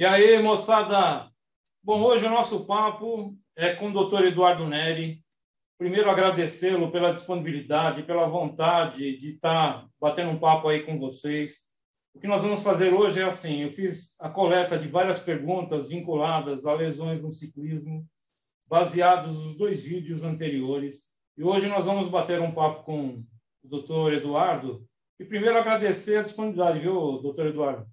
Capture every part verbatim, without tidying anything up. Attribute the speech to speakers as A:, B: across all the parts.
A: E aí, moçada? Bom, hoje o nosso papo é com o doutor Eduardo Neri. Primeiro, agradecê-lo pela disponibilidade, pela vontade de estar batendo um papo aí com vocês. O que nós vamos fazer hoje é assim, eu fiz a coleta de várias perguntas vinculadas a lesões no ciclismo, baseados nos dois vídeos anteriores. E hoje nós vamos bater um papo com o doutor Eduardo. E primeiro agradecer a disponibilidade, viu, doutor Eduardo?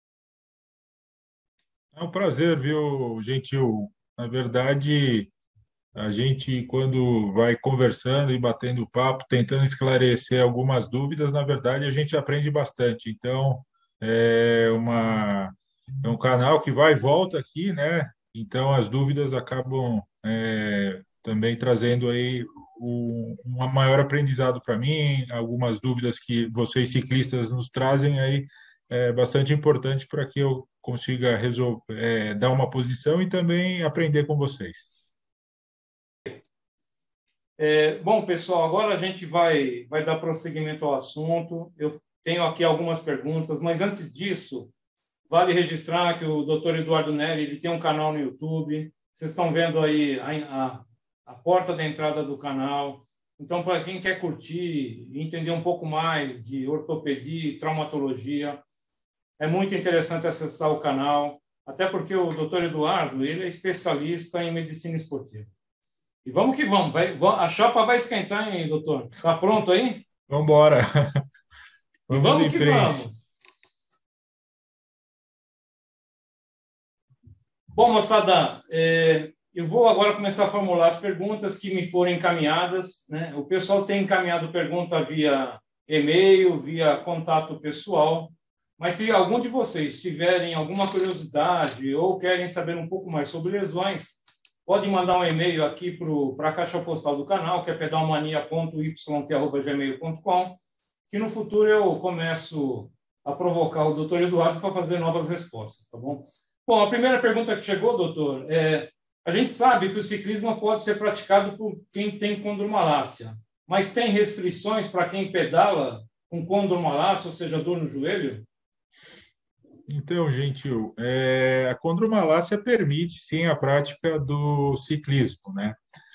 B: É um prazer, viu, Gentil? Na verdade, a gente, quando vai conversando e batendo papo, tentando esclarecer algumas dúvidas, na verdade, a gente aprende bastante. Então, é uma, é um canal que vai e volta aqui, né? Então, as dúvidas acabam é, também trazendo aí um, um maior aprendizado para mim, algumas dúvidas que vocês ciclistas nos trazem aí, é bastante importante para que eu consiga resolver, é, dar uma posição e também aprender com vocês.
A: É, bom, pessoal, agora a gente vai, vai dar prosseguimento ao assunto. Eu tenho aqui algumas perguntas, mas antes disso, vale registrar que o doutor Eduardo Neri ele tem um canal no YouTube. Vocês estão vendo aí a, a, a porta da entrada do canal. Então, para quem quer curtir e entender um pouco mais de ortopedia e traumatologia, é muito interessante acessar o canal, até porque o doutor Eduardo ele é especialista em medicina esportiva. E vamos que vamos. Vai, a chapa vai esquentar, hein, doutor? Está pronto aí?
B: Vamos embora.
A: E
B: Vamos
A: vamos
B: em
A: que
B: frente.
A: vamos. Bom, moçada, é, eu vou agora começar a formular as perguntas que me foram encaminhadas, né? O pessoal tem encaminhado pergunta via e-mail, via contato pessoal, mas se algum de vocês tiverem alguma curiosidade ou querem saber um pouco mais sobre lesões, pode mandar um e-mail aqui para a caixa postal do canal, que é pedalmania ponto y t arroba gmail ponto com, que no futuro eu começo a provocar o doutor Eduardo para fazer novas respostas, tá bom? Bom, a primeira pergunta que chegou, doutor, é: a gente sabe que o ciclismo pode ser praticado por quem tem condromalácia, mas tem restrições para quem pedala com condromalácia, ou seja, dor no joelho?
B: Então, Gentil, é, a condromalácia permite, sim, a prática do ciclismo, né?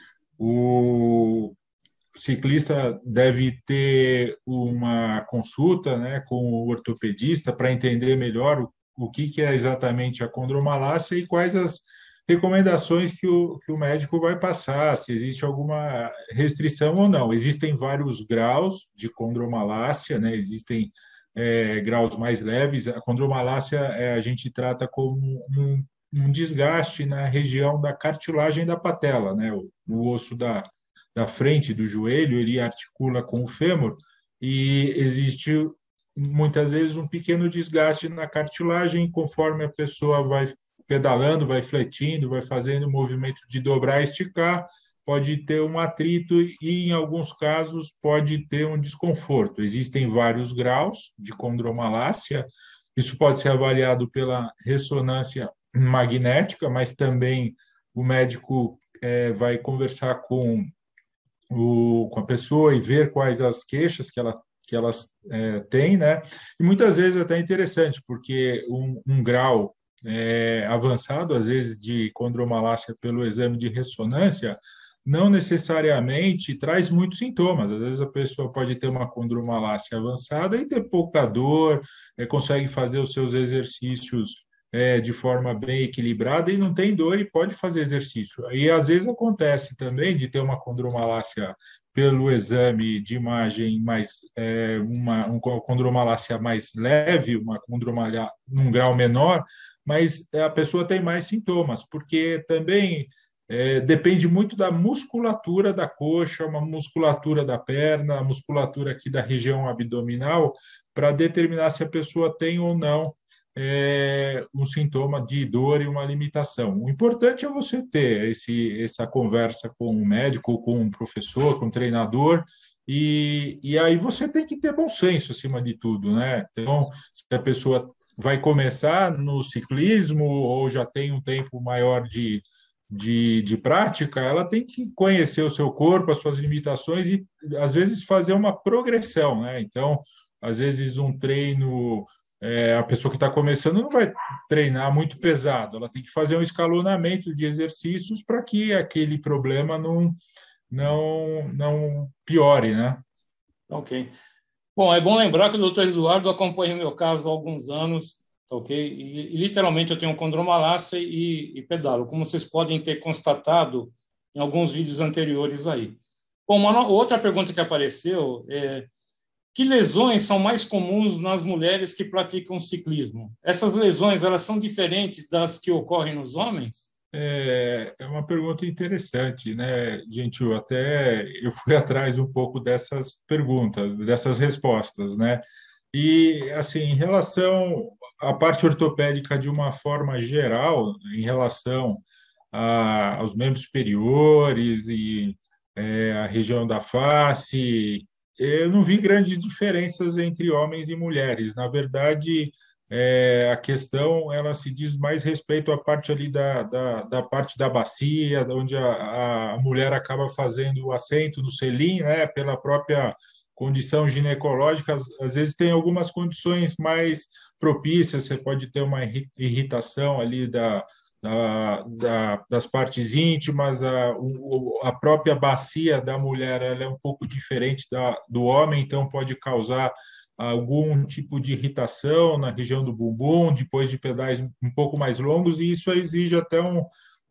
B: O ciclista deve ter uma consulta, né, com o ortopedista para entender melhor o, o que, que é exatamente a condromalácia e quais as recomendações que o, que o médico vai passar, se existe alguma restrição ou não. Existem vários graus de condromalácia, né? Existem é, graus mais leves. A condromalácia é, a gente trata como um, um desgaste na região da cartilagem da patela, né? O, o osso da, da frente do joelho, ele articula com o fêmur e existe muitas vezes um pequeno desgaste na cartilagem conforme a pessoa vai pedalando, vai fletindo, vai fazendo o movimento de dobrar e esticar, pode ter um atrito e, em alguns casos, pode ter um desconforto. Existem vários graus de condromalácia, isso pode ser avaliado pela ressonância magnética, mas também o médico é, vai conversar com, o, com a pessoa e ver quais as queixas que ela que elas é, têm, né? E muitas vezes é até interessante, porque um, um grau é, avançado, às vezes, de condromalácia pelo exame de ressonância, não necessariamente traz muitos sintomas. Às vezes a pessoa pode ter uma condromalácia avançada e ter pouca dor, é, consegue fazer os seus exercícios é, de forma bem equilibrada e não tem dor e pode fazer exercício. E às vezes acontece também de ter uma condromalácia pelo exame de imagem mais é, uma, uma condromalácia mais leve, uma condromalácia num grau menor, mas a pessoa tem mais sintomas, porque também é, depende muito da musculatura da coxa, uma musculatura da perna, a musculatura aqui da região abdominal, para determinar se a pessoa tem ou não é, um sintoma de dor e uma limitação. O importante é você ter esse, essa conversa com o médico, com o professor, com o treinador, e, e aí você tem que ter bom senso acima de tudo, né? Então, se a pessoa vai começar no ciclismo ou já tem um tempo maior de, de, de prática, ela tem que conhecer o seu corpo, as suas limitações e, às vezes, fazer uma progressão, né? Então, às vezes, um treino é, a pessoa que está começando não vai treinar muito pesado, ela tem que fazer um escalonamento de exercícios para que aquele problema não, não, não piore, né?
A: Ok. Bom, é bom lembrar que o doutor Eduardo acompanha o meu caso há alguns anos, tá ok? E, e literalmente eu tenho condromalácia e, e pedalo, como vocês podem ter constatado em alguns vídeos anteriores aí. Bom, uma no- outra pergunta que apareceu é: que lesões são mais comuns nas mulheres que praticam ciclismo? Essas lesões, elas são diferentes das que ocorrem nos homens?
B: É, é uma pergunta interessante, né, Gentil? Até eu fui atrás um pouco dessas perguntas, dessas respostas, né? E, assim, em relação à parte ortopédica de uma forma geral, em relação a, aos membros superiores e é, a região da face, eu não vi grandes diferenças entre homens e mulheres. Na verdade, é, a questão ela se diz mais respeito à parte ali da, da, da parte da bacia, onde a, a mulher acaba fazendo o assento no selim, né, pela própria condição ginecológica. Às, às vezes tem algumas condições mais propícias, você pode ter uma irritação ali da, da, da, das partes íntimas, a, o, a própria bacia da mulher ela é um pouco diferente da, do homem, então pode causar algum tipo de irritação na região do bumbum, depois de pedais um pouco mais longos, e isso exige até um,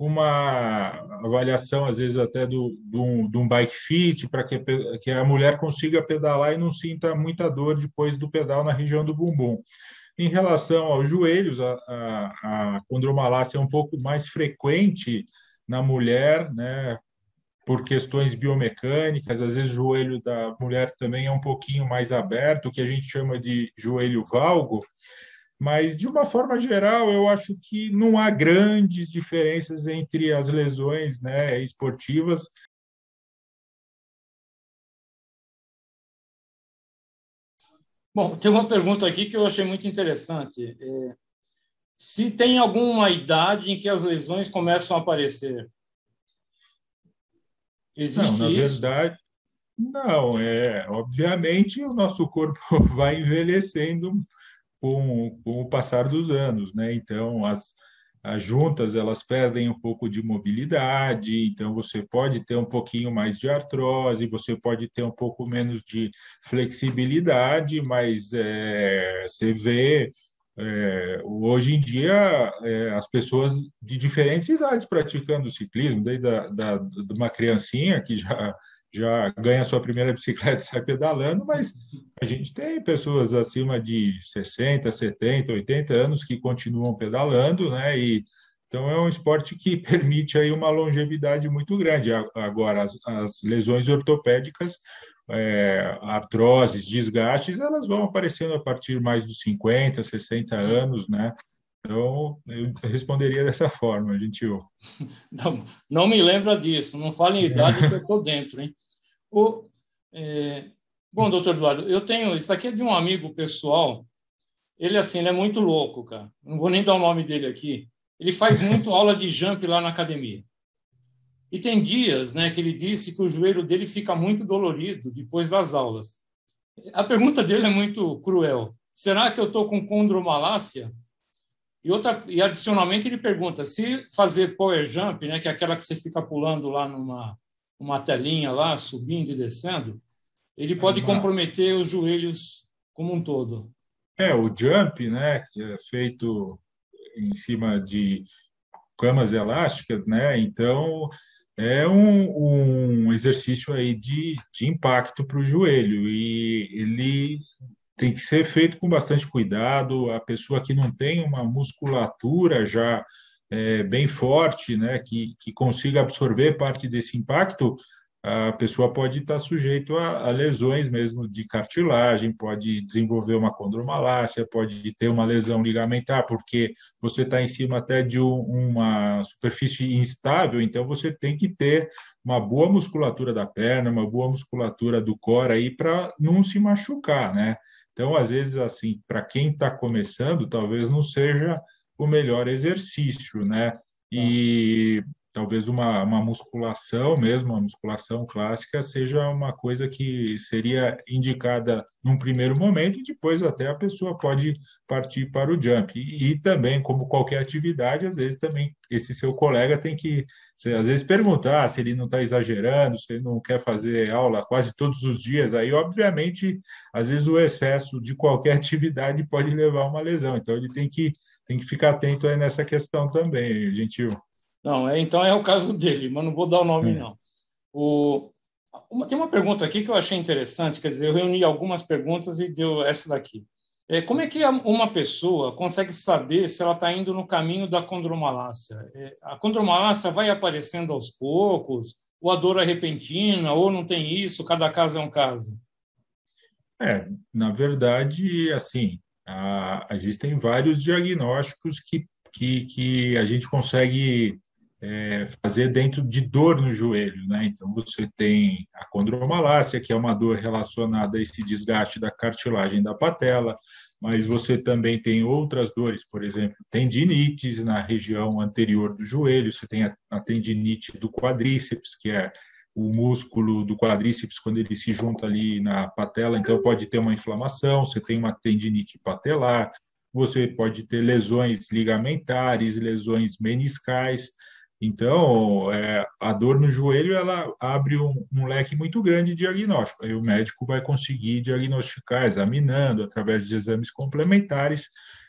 B: uma avaliação, às vezes até do, do, de um bike fit, para que, que a mulher consiga pedalar e não sinta muita dor depois do pedal na região do bumbum. Em relação aos joelhos, a, a, a condromalácia é um pouco mais frequente na mulher, né, por questões biomecânicas, às vezes o joelho da mulher também é um pouquinho mais aberto, o que a gente chama de joelho valgo, mas de uma forma geral, eu acho que não há grandes diferenças entre as lesões, né, esportivas.
A: Bom, tem uma pergunta aqui que eu achei muito interessante. É, se tem alguma idade em que as lesões começam a aparecer?
B: Não,
A: Existe
B: na
A: isso?
B: verdade, não. É, obviamente, o nosso corpo vai envelhecendo com, com o passar dos anos, né? Então, as, as juntas, elas perdem um pouco de mobilidade, então você pode ter um pouquinho mais de artrose, você pode ter um pouco menos de flexibilidade, mas é, você vê, é, hoje em dia, é, as pessoas de diferentes idades praticando ciclismo, desde a, da, de uma criancinha que já já ganha a sua primeira bicicleta e sai pedalando, mas a gente tem pessoas acima de sessenta, setenta, oitenta anos que continuam pedalando, né? E então é um esporte que permite aí uma longevidade muito grande. Agora, as, as lesões ortopédicas, é, artroses, desgastes, elas vão aparecendo a partir mais dos cinquenta, sessenta anos, né? Então, eu responderia dessa forma, gentil.
A: Não, não me lembra disso. Não fale em idade que eu estou dentro, hein? O, é, bom, doutor Eduardo, eu tenho... Isso aqui é de um amigo pessoal. Ele, assim, ele é muito louco, cara. Não vou nem dar o nome dele aqui. Ele faz muito aula de jump lá na academia. E tem dias, né, que ele disse que o joelho dele fica muito dolorido depois das aulas. A pergunta dele é muito cruel. Será que eu estou com condromalácia? E, outra, e adicionalmente ele pergunta se fazer power jump, né, que é aquela que você fica pulando lá numa uma telinha lá, subindo e descendo, ele
B: É
A: pode
B: uma,
A: comprometer os joelhos como um todo.
B: é, o jump, né, que é feito em cima de camas elásticas, né? Então é um, um exercício aí de, de impacto para o joelho e ele tem que ser feito com bastante cuidado. A pessoa que não tem uma musculatura já é, bem forte, né, que, que consiga absorver parte desse impacto, a pessoa pode estar sujeito a, a lesões mesmo de cartilagem, pode desenvolver uma condromalácia, pode ter uma lesão ligamentar, porque você está em cima até de um, uma superfície instável, então você tem que ter uma boa musculatura da perna, uma boa musculatura do core aí para não se machucar, né? Então, às vezes, assim, para quem está começando, talvez não seja o melhor exercício, né?
A: Tá?
B: E talvez uma, uma musculação mesmo, uma musculação clássica, seja uma coisa que seria indicada num primeiro momento e depois até a pessoa pode partir para o jump. E, e também, como qualquer atividade, às vezes também esse seu colega tem que, às vezes, perguntar se ele não está exagerando, se ele não quer fazer aula quase todos os dias. Aí, obviamente, às vezes o excesso de qualquer atividade pode levar a uma lesão. Então, ele tem que, tem que ficar atento aí nessa questão também, Gentil.
A: Não, é, então é o caso dele, mas não vou dar o nome,
B: É.
A: não. O, uma, tem uma pergunta aqui que eu achei interessante, quer dizer, eu reuni algumas perguntas e deu essa daqui. É, como é que uma pessoa consegue saber se ela está indo no caminho da condromalácia? É, a condromalácia vai aparecendo aos poucos, ou a dor é repentina, ou não tem isso, cada caso é um caso?
B: É, na verdade, assim, a, existem vários diagnósticos que, que, que a gente consegue é, fazer dentro de dor no joelho, né? Então, você tem a condromalácia, que é uma dor relacionada a esse desgaste da cartilagem da patela, mas você também tem outras dores, por exemplo, tendinites na região anterior do joelho, você tem a, a tendinite do quadríceps, que é o músculo do quadríceps, quando ele se junta ali na patela, então pode ter uma inflamação, você tem uma tendinite patelar, você pode ter lesões ligamentares, lesões meniscais. Então, é, a dor no joelho, ela abre um, um leque muito grande de diagnóstico. Aí o médico vai conseguir diagnosticar, examinando, através de exames complementares.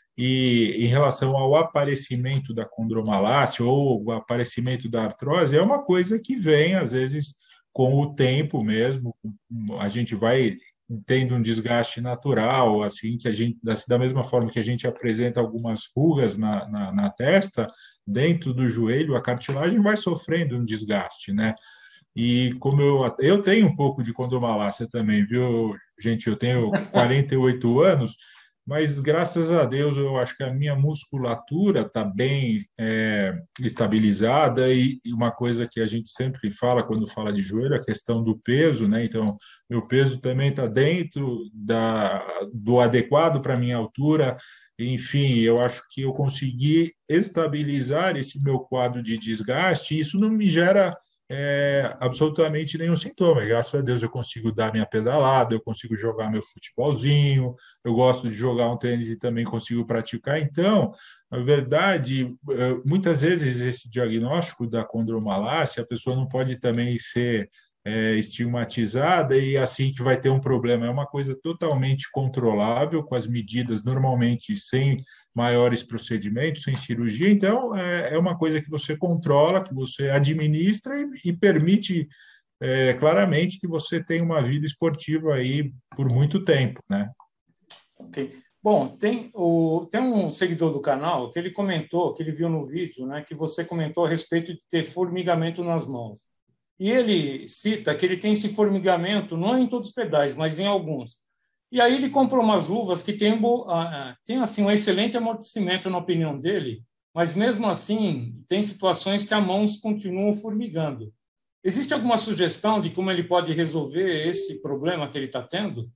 B: E em relação ao aparecimento da condromalácia ou o aparecimento da artrose, é uma coisa que vem, às vezes, com o tempo mesmo. A gente vai tendo um desgaste natural, assim, que a gente, da mesma forma que a gente apresenta algumas rugas na, na, na testa, dentro do joelho, a cartilagem vai sofrendo um desgaste, né? E como eu, eu tenho um pouco de condromalácia também, viu, gente? Eu tenho quarenta e oito anos, mas graças a Deus eu acho que a minha musculatura está bem é, estabilizada e, e uma coisa que a gente sempre fala quando fala de joelho, a questão do peso, né? Então, meu peso também está dentro da, do adequado para a minha altura. Enfim, eu acho que eu consegui estabilizar esse meu quadro de desgaste e isso não me gera é, absolutamente nenhum sintoma. E, graças a Deus eu consigo dar minha pedalada, eu consigo jogar meu futebolzinho, eu gosto de jogar um tênis e também consigo praticar. Então, na verdade, muitas vezes esse diagnóstico da condromalácia, a pessoa não pode também ser é, estigmatizada e assim que vai ter um problema. É uma coisa totalmente controlável, com as medidas normalmente sem maiores procedimentos, sem cirurgia. Então, é, é uma coisa que você controla, que você administra e, e permite é, claramente que você tenha uma vida esportiva aí por muito tempo, né?
A: Ok. Bom, tem, o, tem um seguidor do canal que ele comentou, que ele viu no vídeo, né, que você comentou a respeito de ter formigamento nas mãos. E ele cita que ele tem esse formigamento, não em todos os pedais, mas em alguns. E aí ele comprou umas luvas que têm, tem assim, um excelente amortecimento, na opinião dele, mas mesmo assim tem situações que as mãos continuam formigando. Existe alguma sugestão de como ele pode resolver esse problema que ele está tendo?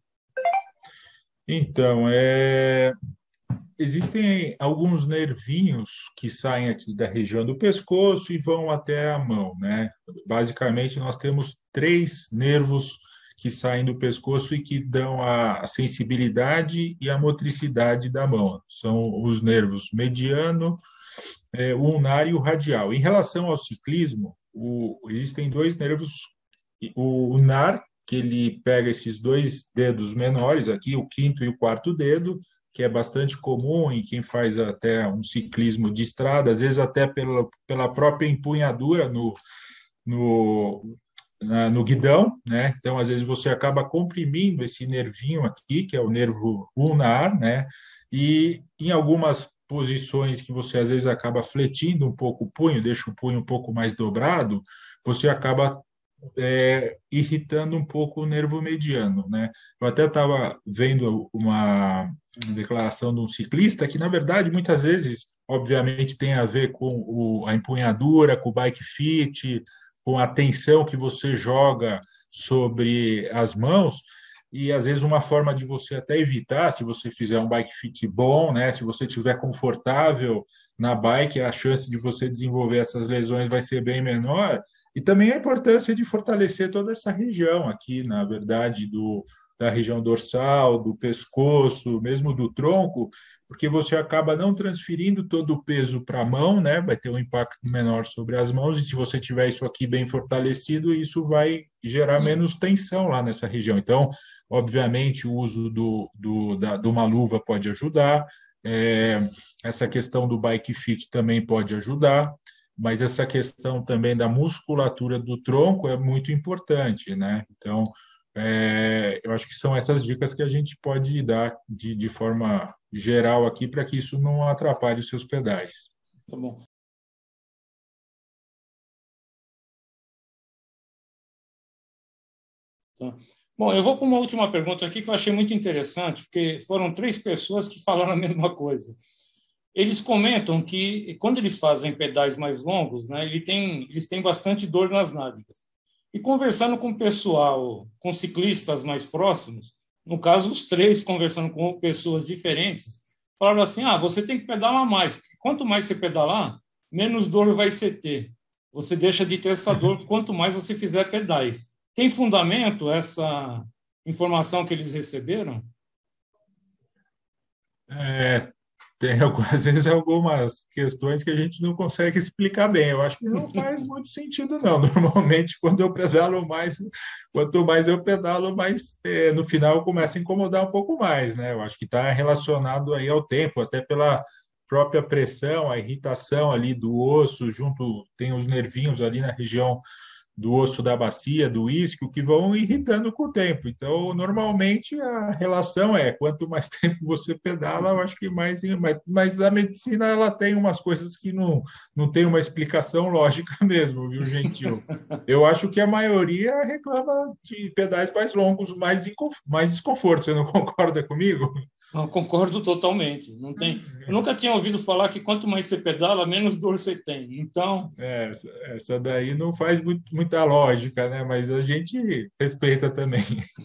B: Então, é, existem alguns nervinhos que saem aqui da região do pescoço e vão até a mão, né? Basicamente, nós temos três nervos que saem do pescoço e que dão a sensibilidade e a motricidade da mão. São os nervos mediano, é, o ulnar e o radial. Em relação ao ciclismo, o, existem dois nervos, o ulnar, que ele pega esses dois dedos menores aqui, o quinto e o quarto dedo, que é bastante comum em quem faz até um ciclismo de estrada, às vezes até pela, pela própria empunhadura no, no, na, no guidão, né? Então, às vezes você acaba comprimindo esse nervinho aqui, que é o nervo ulnar, né? E em algumas posições que você às vezes acaba fletindo um pouco o punho, deixa o punho um pouco mais dobrado, você acaba é, irritando um pouco o nervo mediano, né? Eu até estava vendo uma declaração de um ciclista que, na verdade, muitas vezes, obviamente, tem a ver com o, a empunhadura, com o bike fit, com a tensão que você joga sobre as mãos, e às vezes uma forma de você até evitar, se você fizer um bike fit bom, né, se você estiver confortável na bike, a chance de você desenvolver essas lesões vai ser bem menor. E também a importância de fortalecer toda essa região aqui, na verdade, do, da região dorsal, do pescoço, mesmo do tronco, porque você acaba não transferindo todo o peso para a mão, né? Vai ter um impacto menor sobre as mãos, e se você tiver isso aqui bem fortalecido, isso vai gerar menos tensão lá nessa região. Então, obviamente, o uso do, do, da, de uma luva pode ajudar, é, essa questão do bike fit também pode ajudar, mas essa questão também da musculatura do tronco é muito importante, né? Então, é, eu acho que são essas dicas que a gente pode dar de, de forma geral aqui para que isso não atrapalhe os seus pedais.
A: Tá bom. Tá. Bom, eu vou para uma última pergunta aqui que eu achei muito interessante, porque foram três pessoas que falaram a mesma coisa. Eles comentam que, quando eles fazem pedais mais longos, né, ele tem, eles têm bastante dor nas nádegas. E conversando com o pessoal, com ciclistas mais próximos, no caso, os três conversando com pessoas diferentes, falaram assim, ah, você tem que pedalar mais. Quanto mais você pedalar, menos dor vai você ter. Você deixa de ter essa dor quanto mais você fizer pedais. Tem fundamento essa informação que eles receberam?
B: É, tem, às vezes, algumas questões que a gente não consegue explicar bem. Eu acho que não faz muito sentido, não. Normalmente, quando eu pedalo mais, quanto mais eu pedalo, mais é, no final começa a incomodar um pouco mais, né? Eu acho que está relacionado aí ao tempo, até pela própria pressão, a irritação ali do osso, junto, tem os nervinhos ali na região do osso da bacia, do isquio, que vão irritando com o tempo. Então, normalmente, a relação é, quanto mais tempo você pedala, eu acho que mais... Mas a medicina, ela tem umas coisas que não, não tem uma explicação lógica mesmo, viu, Gentil? Eu acho que a maioria reclama de pedais mais longos, mais, mais desconforto. Você não concorda comigo?
A: Eu concordo totalmente. Não tem, eu nunca tinha ouvido falar que quanto mais você pedala, menos dor você tem. Então,
B: É, essa, essa daí não faz muito, muita lógica, né? Mas a gente respeita também.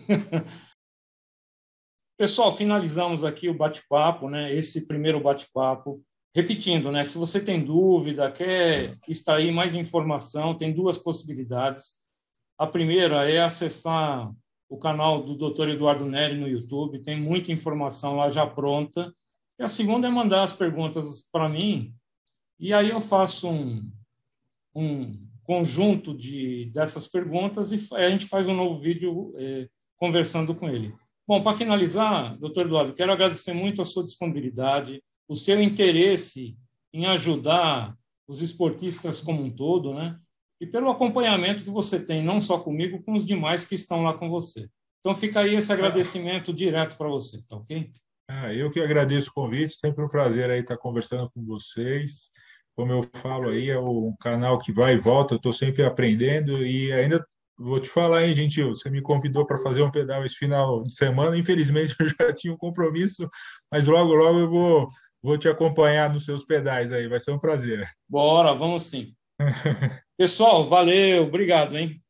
A: pessoal, finalizamos aqui o bate-papo, né? Esse primeiro bate-papo. Repetindo, né? Se você tem dúvida, quer extrair mais informação, tem duas possibilidades. A primeira é acessar o canal do doutor Eduardo Neri no YouTube, tem muita informação lá já pronta. E a segunda é mandar as perguntas para mim, e aí eu faço um, um conjunto de, dessas perguntas e a gente faz um novo vídeo eh, conversando com ele. Bom, para finalizar, doutor Eduardo, quero agradecer muito a sua disponibilidade, o seu interesse em ajudar os esportistas como um todo, né? E pelo acompanhamento que você tem, não só comigo, com os demais que estão lá com você. Então, fica aí esse agradecimento direto para você, tá ok?
B: Ah, eu que agradeço o convite, sempre um prazer aí estar conversando com vocês. Como eu falo aí, é um canal que vai e volta, eu estou sempre aprendendo e ainda vou te falar, hein, Gentil, você me convidou para fazer um pedal esse final de semana, infelizmente eu já tinha um compromisso, mas logo, logo eu vou, vou te acompanhar nos seus pedais aí, vai ser um prazer.
A: Bora, vamos sim. Pessoal, valeu, obrigado, hein?